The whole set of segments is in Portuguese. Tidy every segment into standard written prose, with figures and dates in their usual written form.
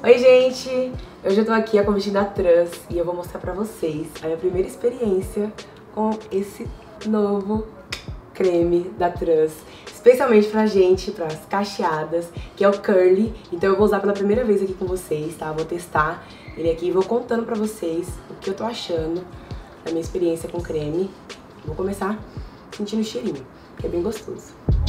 Oi gente, hoje eu tô aqui a convite da Trans e eu vou mostrar pra vocês a minha primeira experiência com esse novo creme da Trans, especialmente pra gente, pras cacheadas, que é o Curly. Então eu vou usar pela primeira vez aqui com vocês, tá? Vou testar ele aqui e vou contando pra vocês o que eu tô achando da minha experiência com creme. Vou começar sentindo o cheirinho, que é bem gostoso.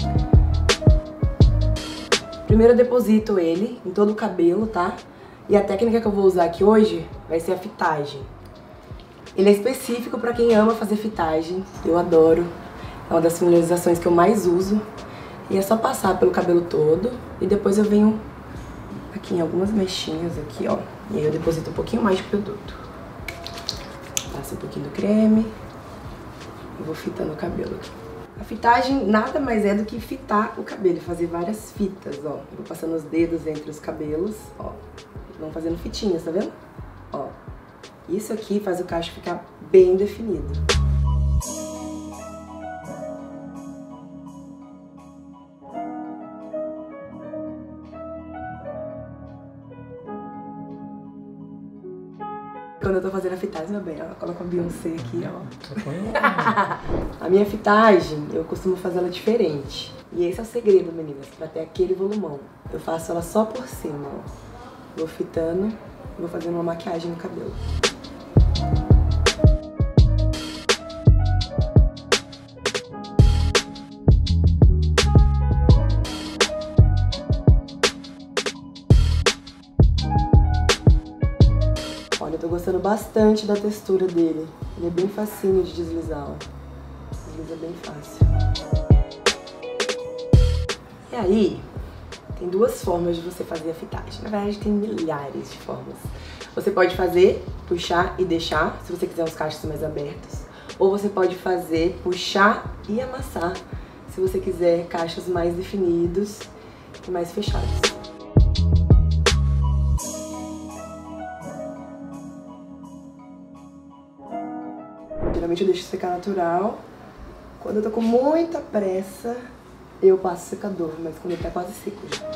Primeiro eu deposito ele em todo o cabelo, tá? E a técnica que eu vou usar aqui hoje vai ser a fitagem. Ele é específico pra quem ama fazer fitagem, eu adoro. É uma das finalizações que eu mais uso. E é só passar pelo cabelo todo e depois eu venho aqui em algumas mechinhas aqui, ó. E aí eu deposito um pouquinho mais de produto. Passo um pouquinho do creme e vou fitando o cabelo aqui. A fitagem nada mais é do que fitar o cabelo, fazer várias fitas, ó. Eu vou passando os dedos entre os cabelos, ó. Vão fazendo fitinhas, tá vendo? Ó. Isso aqui faz o cacho ficar bem definido. Quando eu tô fazendo a fitagem, meu bem, ó, coloco a Beyoncé aqui, ó. A minha fitagem, eu costumo fazer ela diferente. E esse é o segredo, meninas, pra ter aquele volumão. Eu faço ela só por cima, ó. Vou fitando, vou fazendo uma maquiagem no cabelo. Olha, eu tô gostando bastante da textura dele. Ele é bem facinho de deslizar, ó. Desliza bem fácil. E aí, tem duas formas de você fazer a fitagem. Na verdade, tem milhares de formas. Você pode fazer, puxar e deixar, se você quiser uns cachos mais abertos. Ou você pode fazer, puxar e amassar, se você quiser cachos mais definidos e mais fechados. Geralmente eu deixo secar natural. Quando eu tô com muita pressa, eu passo secador, mas quando ele tá quase seco já.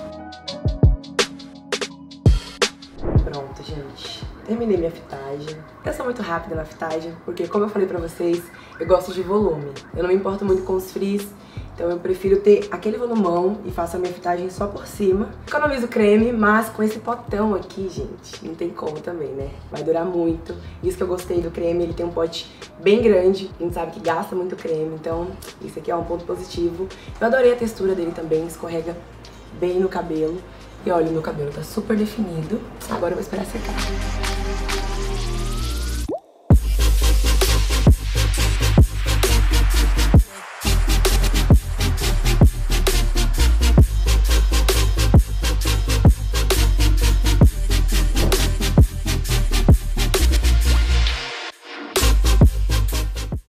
Pronto, gente. Terminei minha fitagem. Eu sou muito rápida na fitagem, porque como eu falei pra vocês, eu gosto de volume. Eu não me importo muito com os frizz, então eu prefiro ter aquele volumão e faço a minha fitagem só por cima. Economizo creme, mas com esse potão aqui, gente, não tem como também, né? Vai durar muito. Isso que eu gostei do creme, ele tem um pote bem grande. A gente sabe que gasta muito creme, então isso aqui é um ponto positivo. Eu adorei a textura dele também, escorrega bem no cabelo. E olha, o meu cabelo tá super definido. Agora eu vou esperar secar.